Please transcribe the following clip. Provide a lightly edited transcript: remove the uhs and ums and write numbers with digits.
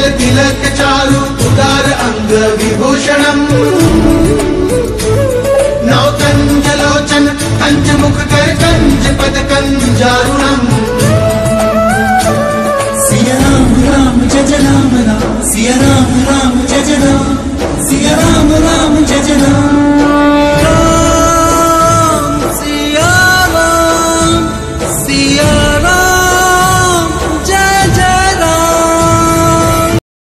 तिलक चारु उदार अंग विभूषणम् नौकंज लोचन कंज मुख कर कंज पद कंजारुणम्। सिया राम राम जय जय राम राम, सिया राम